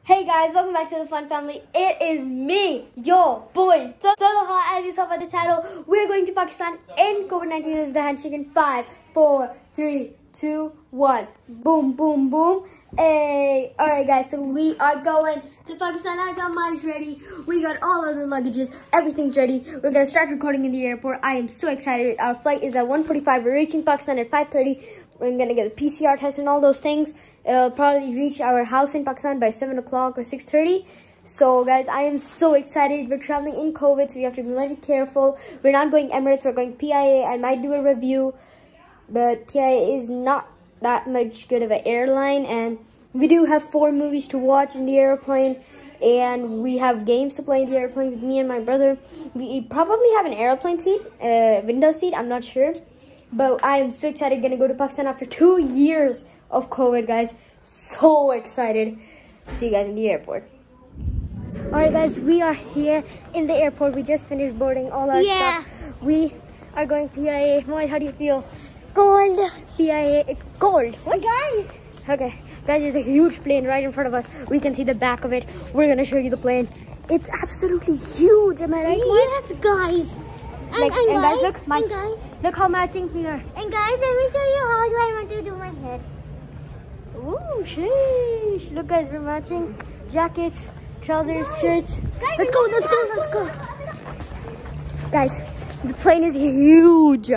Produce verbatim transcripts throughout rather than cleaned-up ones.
Hey guys, welcome back to the Fun Family. It is me, your boy, Talha. As you saw by the title, we're going to Pakistan in COVID nineteen is the handshake in five, four, three, two, one. Boom, boom, boom. Hey, alright guys, so we are going to Pakistan. I got mine ready. We got all of the luggages. Everything's ready. We're gonna start recording in the airport. I am so excited. Our flight is at one forty-five. We're reaching Pakistan at five thirty. We're gonna get a P C R test and all those things. It'll probably reach our house in Pakistan by seven o'clock or six thirty. So guys, I am so excited. We're traveling in COVID, so we have to be very careful. We're not going Emirates, we're going P I A. I might do a review, but P I A is not that much good of an airline, and we do have four movies to watch in the airplane, and we have games to play in the airplane with me and my brother. We probably have an airplane seat, a window seat, I'm not sure. But I am so excited, gonna go to Pakistan after two years of COVID, guys. So excited. See you guys in the airport. Alright guys, we are here in the airport. We just finished boarding all our yeah. stuff. We are going P I A. Mohit, how do you feel? Cold. P I A. It's cold. What? Guys. Okay. Guys, there's a huge plane right in front of us. We can see the back of it. We're gonna show you the plane. It's absolutely huge. Am I right? Yes, guys. Like, and, and, and guys, guys, look, my, guys, look how matching we are. And guys, let me show you how do I want to do my hair. Ooh, sheesh. Look guys, we're matching jackets, trousers, guys, shirts. Guys, let's go, let's go, let's go. Guys, the plane is huge.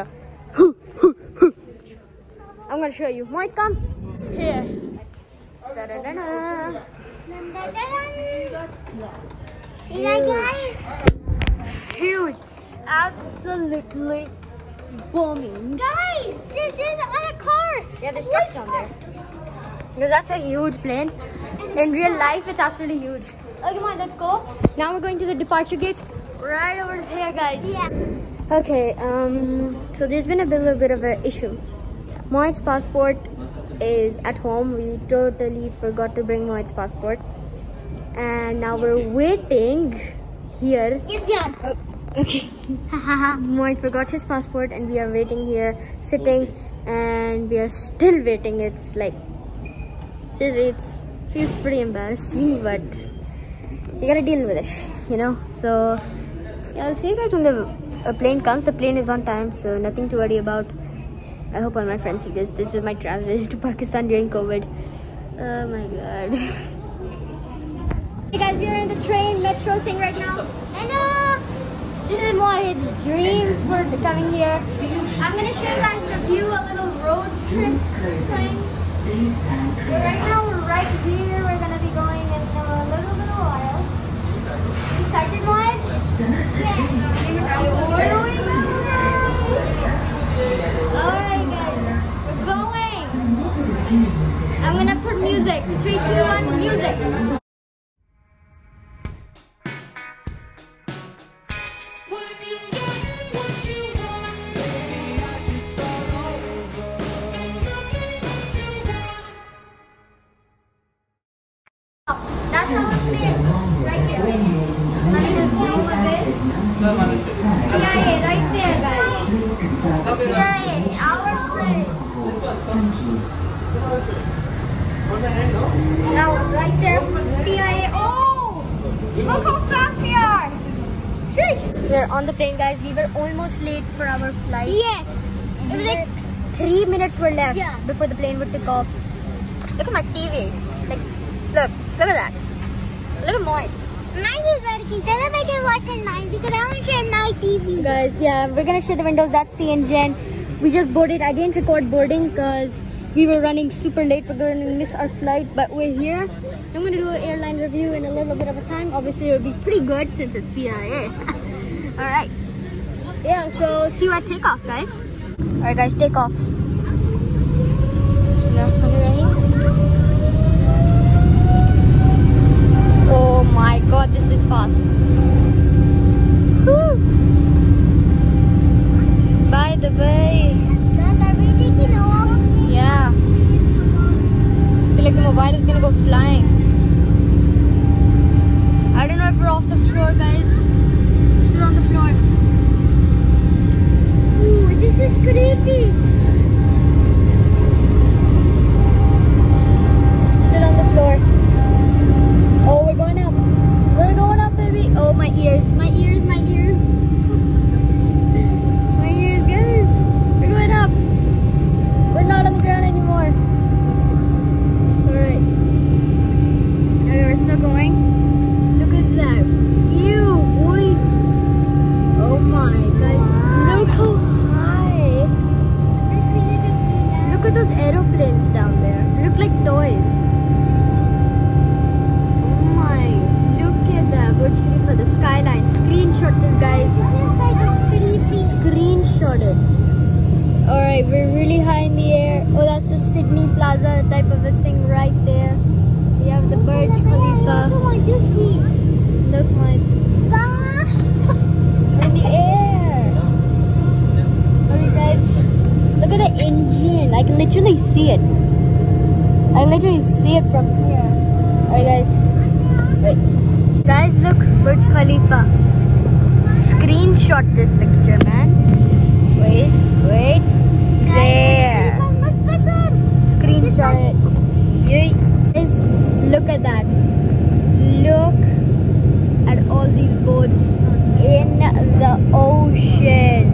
I'm gonna show you. Might come here. Da, da, da, da. See that, guys? Huge. Absolutely booming. Guys, there's, there's another car. Yeah, there's trucks down there. Because that's a huge plane. In real life, it's absolutely huge. Okay, come on, let's go. Now we're going to the departure gates right over there, guys. Yeah. Okay, um, so there's been a bit, little bit of an issue. Mohit's passport is at home. We totally forgot to bring Mohit's passport. And now we're waiting here. Yes, Dad. Oh, okay. Mohit forgot his passport and we are waiting here, sitting, and we are still waiting. It's like, it feels pretty embarrassing, but you gotta deal with it, you know. So yeah, I'll see you guys when the a plane comes. The plane is on time, so nothing to worry about. I hope all my friends see this. This is my travel to Pakistan during COVID. Oh my god. Hey guys, we are in the train metro thing right now. Hello. This is Mohit's dream for the coming here. I'm gonna show you guys the view, a little road trip thing. Right now we're right here. We're gonna be going in a little bit of while. Excited, Mohit? Yeah. Where are we going? Alright guys, we're going. I'm gonna put music. Three, two, one, music. That's our plane, right here. Let me just zoom a bit. P I A, right there, guys. P I A, our plane. Now, right there, P I A. Oh! Look how fast we are! Sheesh! We're on the plane, guys. We were almost late for our flight. Yes. It was like three minutes were left yeah. before the plane would take off. Look at my T V. Like, look, look at that. Look at Mohit's. Mine is working. Tell them I can watch on mine because I want to share my T V. Guys, yeah, we're gonna share the windows. That's the engine. We just boarded. I didn't record boarding because we were running super late. We're going to miss our flight, but we're here. I'm gonna do an airline review in a little bit of a time. Obviously, it'll be pretty good since it's P I A. All right. Yeah. So see you at takeoff, guys. All right, guys, take off. Oh my god, this is fast. Whew. By the way. Guys, are we taking off? Yeah. I feel like the mobile is gonna go flying. I don't know if we're off the floor, guys. We're still on the floor. Ooh, this is creepy. have a thing right there. We have the Burj I Khalifa. also want to see. Look, Mike. In the air. Alright, guys. Look at the engine. I can literally see it. I can literally see it from here. Alright, guys. Wait. Guys, look. Burj Khalifa. Screenshot this picture, man. Wait, wait. There. Screenshot it. Yay. Guys, look at that. Look at all these boats in the ocean.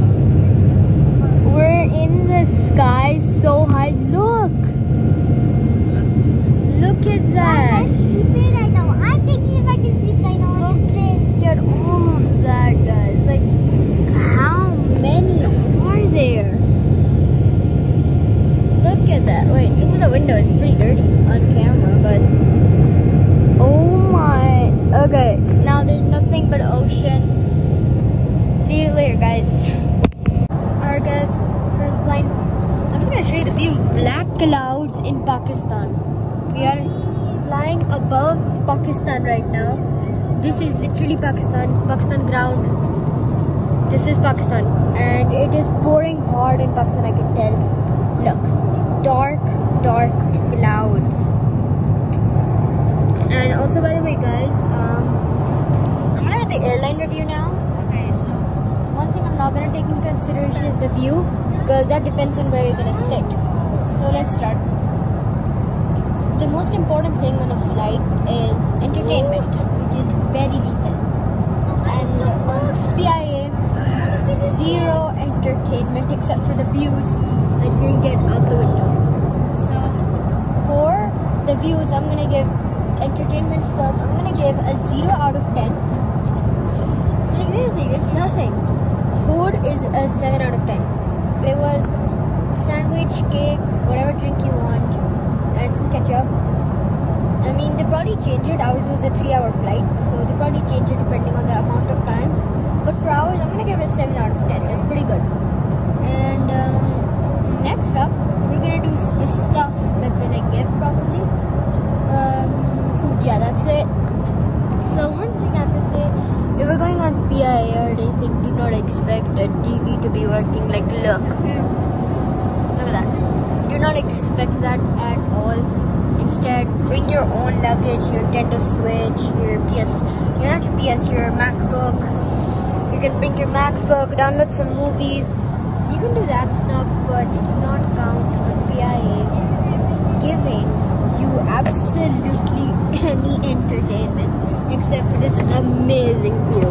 We're in the sky so high. Look. Look at that. I'm sleeping right now. I'm thinking if I can sleep right now. Look at all of that, guys. Like, how many are there? Look at that. Wait, this is the window. It's pretty dirty on camera, but oh my. Okay, now there's nothing but ocean. See you later, guys. Alright, guys, here's the plane. I'm just gonna show you the view. Black clouds in Pakistan. We are flying above Pakistan right now. This is literally Pakistan, Pakistan ground. This is Pakistan, and it is pouring hard in Pakistan, I can tell. Look, dark, dark clouds. And also, by the way, guys, um, I'm gonna do the airline review now. Okay, so one thing I'm not gonna take into consideration is the view, because that depends on where you're gonna sit. So let's start. The most important thing on a flight is entertainment, which is very lethal. And on P I A, zero entertainment except for the views that you can get out the window. So for the views, I'm gonna give entertainment stuff. I'm gonna give a zero out of ten. Like seriously, it's nothing. Food is a seven out of ten. It was sandwich, cake, whatever drink you want, and some ketchup. I mean, they probably change it. Ours was a three-hour flight, so they probably change it depending on the amount of time. But for ours, I'm gonna give it a seven out of ten. That's pretty good. And um, next up, we're gonna do the stuff that we're gonna give probably. Um, food, yeah, that's it. So one thing I have to say, if we're going on P I A or anything, do not expect a T V to be working. Like, look, look at that. Do not expect that at all. Instead, bring your own luggage, your Nintendo Switch, your P S, you're not your P S, your MacBook. You can bring your MacBook, download some movies. You can do that stuff, but do not count on P I A giving you absolutely any entertainment except for this amazing view.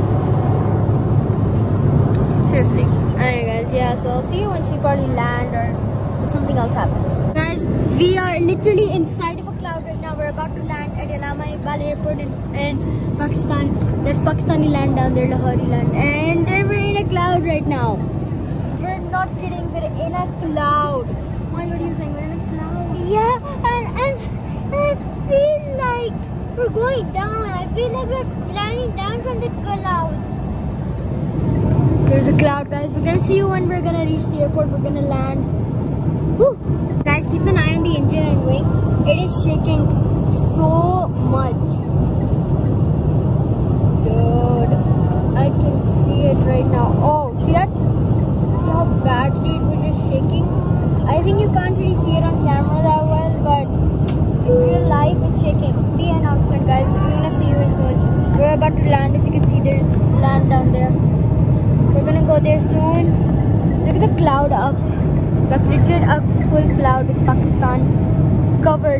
Seriously. Alright, guys, yeah, so I'll see you once we probably land or something else happens. Guys, we are literally inside of a cloud right now. We're about to land at Allama Iqbal Airport in, in Pakistan. There's Pakistani land down there, Lahori land, and we're in a cloud right now. We're not kidding, we're in a cloud. Why, what are you saying? We're in a cloud? Yeah, and, and, and I feel like we're going down. I feel like we're landing down from the cloud. There's a cloud, guys. We're gonna see you when we're gonna reach the airport. We're gonna land. Woo. Guys, keep an eye on the engine and wing. It is shaking so much. Dude, I can see it right now. Oh, see that? See how badly it was just shaking? I think you can't really see it on camera that well, but in real life it's shaking. The announcement, guys. We're gonna see you soon. We're about to land. As you can see, there's land down there. We're gonna go there soon. Look at the cloud up. That's legit a full cloud with Pakistan covered.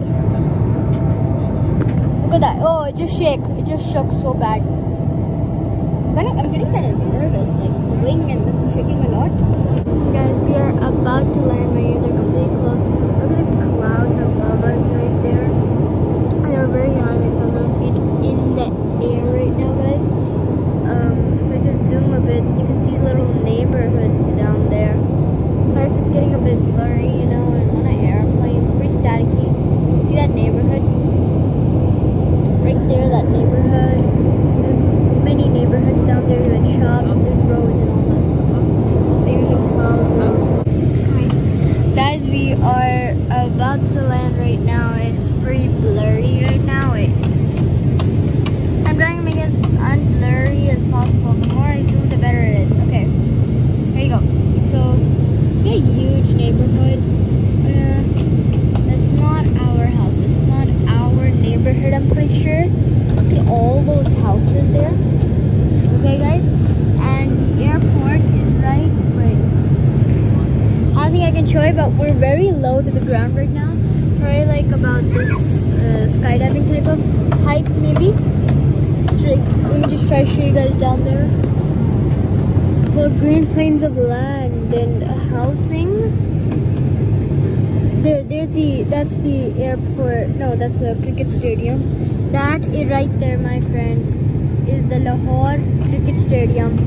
Look at that. Oh, it just shook. It just shook so bad. I'm getting kind of nervous. Like the wing and it's shaking a lot. Guys, we are about to land. My ears are completely closed. Look at the clouds above us right there. They're very high. Like I'm not feet in the air right now, guys. Um, if I just zoom a bit, you can see little neighborhoods down there. Sorry if it's getting a bit blurry, you know, and on an airplane, it's pretty staticky. See that neighborhood? Right there, that neighborhood. There's many neighborhoods down there, there's shops, there's roads and all that stuff. Stay in the clouds. Guys, we are about to land right now. It's pretty blurry right now. Wait. I'm trying to make it unblurry as possible. The more I zoom, the better it is. Okay. Here you go. So, it's a huge neighborhood. Uh, that's not our house. It's not our neighborhood, I'm pretty sure. Look at all those houses there. Okay, guys? And the airport is right. Wait. I don't think I can show you, but we're very low to the ground right now. Probably like about this uh, skydiving type of height, maybe. Like, let me just try to show you guys down there. So green plains of land and housing. There, there's the. That's the airport. No, that's the cricket stadium. That is right there, my friends, is the Lahore Cricket Stadium.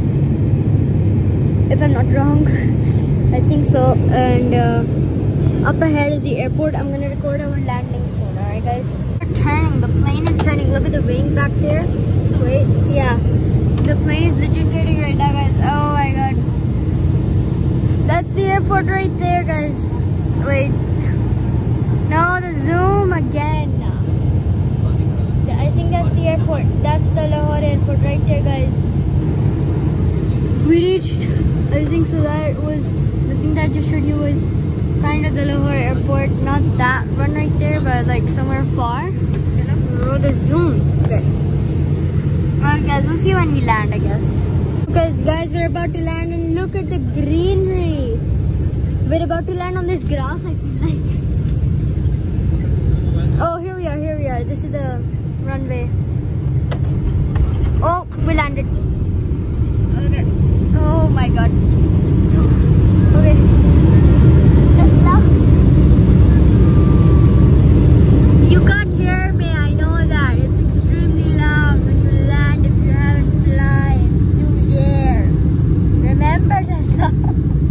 If I'm not wrong. I think so. And uh, up ahead is the airport. I'm gonna record our landing soon. Alright, guys. We're turning. The plane is turning. Look at the wing back there. Wait, yeah. The plane is legit turning right now, guys. Oh my god. That's the airport right there, guys. Wait. No, the zoom again. I think that's the airport. That's the Lahore airport right there, guys. We reached. I think so. That was. The thing that I just showed you was kind of the Lahore airport, not that one right there, but like somewhere far. Oh, the zoom. Okay. Well, guys, we'll see when we land, I guess. Okay, guys, we're about to land and look at the greenery. We're about to land on this grass, I feel like. Oh, here we are, here we are. This is the runway. Oh, we landed. Okay. Oh my god. Okay. That's loud. You can't hear me, I know that. It's extremely loud when you land if you haven't flown in two years. Remember that song?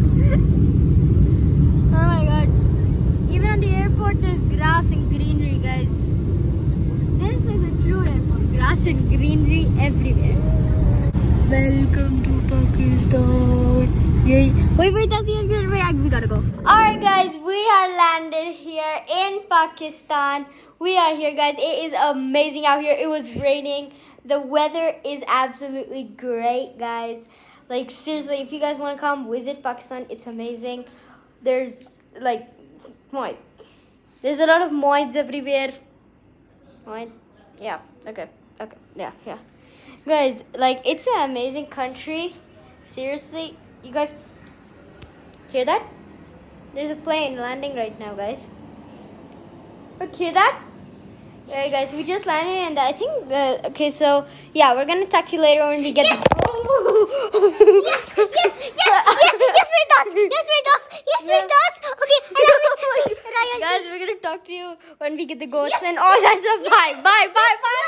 Oh my god. Even on the airport, there's grass and greenery, guys. This is a true airport. Grass and greenery everywhere. Welcome to Pakistan. Yay. Wait, wait, that's the end. Wait, we gotta go. Alright, guys, we are landed here in Pakistan. We are here, guys. It is amazing out here. It was raining. The weather is absolutely great, guys. Like, seriously, if you guys want to come visit Pakistan, it's amazing. There's, like, moid. There's a lot of moids everywhere. Moid? Yeah, okay, okay, yeah, yeah. Guys, like, it's an amazing country. Seriously, you guys hear that? There's a plane landing right now, guys. Look, hear that? Alright, guys, we just landed, and I think the okay. So yeah, we're gonna talk to you later when we get. Yes. The yes, yes, yes, yes, yes, we does. Yes, we does. Yes, we does. Okay, I love it. Please, guys, we're gonna talk to you when we get the goats yes. and all that stuff. Bye, bye, bye, bye.